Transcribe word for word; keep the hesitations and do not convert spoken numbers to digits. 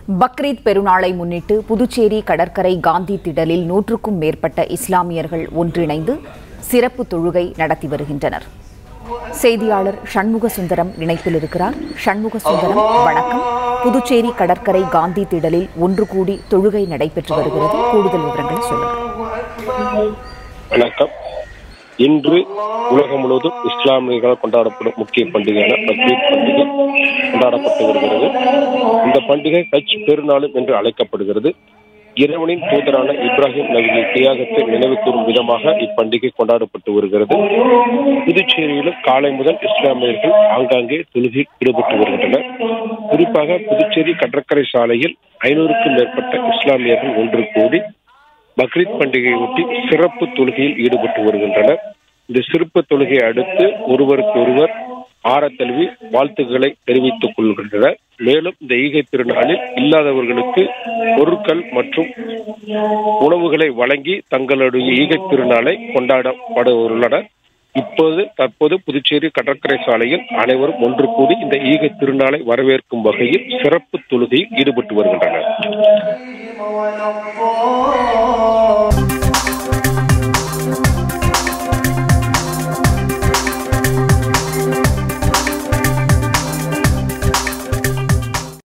பக்ரீத் பெருநாளை முன்னிட்டு புதுச்சேரி கடற்கரை காந்தி திடலில் நூற்றுக்கும் மேற்பட்ட இஸ்லாமியர்கள் ஒன்றிணைந்து சிறப்பு தொழுகை நடத்தி வருகின்றனர். செய்தியாளர் சண்முக சுந்தரம் இணைப்பில் இருக்கிறார். சண்முக சுந்தரம், வணக்கம். புதுச்சேரி கடற்கரை காந்தி திடலில் ஒன்று கூடி தொழுகை நடைபெற்று வருகிறது. கூடுதல் விவரங்களை சொல்லுங்கள். வணக்கம். இன்று உலகம் முழுவதும் இஸ்லாமியர்களால் கொண்டாடப்படும் முக்கிய பண்டிகையான பக்ரீத் பண்டிகை கொண்டாடப்பட்டு வருகிறது. இந்த பண்டிகை ஹஜ் பெருநாளும் என்று அழைக்கப்படுகிறது. இறைவனின் தூதரான இப்ராஹிம் நபியின் தியாகத்தை நினைவு கூறும் விதமாக இப்பண்டிகை கொண்டாடப்பட்டு வருகிறது. புதுச்சேரியிலும் காலை முதல் இஸ்லாமியர்கள் ஆங்காங்கே தொழுகையில் ஈடுபட்டு வருகின்றனர். குறிப்பாக புதுச்சேரி கடற்கரை சாலையில் ஐநூறுக்கும் மேற்பட்ட இஸ்லாமியர்கள் ஒன்று கூடி பக்ரீத் பண்டிகையை ஒட்டி சிறப்பு தொழுகையில் ஈடுபட்டு வருகின்றனர். இந்த சிறப்பு தொழுகையை அடுத்து ஒருவருக்கு ஒருவர் ஆரத்தழுவி வாழ்த்துக்களை தெரிவித்துக் கொள்கின்றனர். மேலும் இந்த ஈகை திருநாளில் இல்லாதவர்களுக்கு பொருட்கள் மற்றும் உணவுகளை வழங்கி தங்களுடைய ஈகை திருநாளை கொண்டாடப்பட உள்ளனர். இப்போது தற்போது புதுச்சேரி கடற்கரை சாலையில் அனைவரும் ஒன்று கூடி இந்த ஈகை திருநாளை வரவேற்கும் வகையில் சிறப்பு தொழுகையில் ஈடுபட்டு வருகின்றனர்.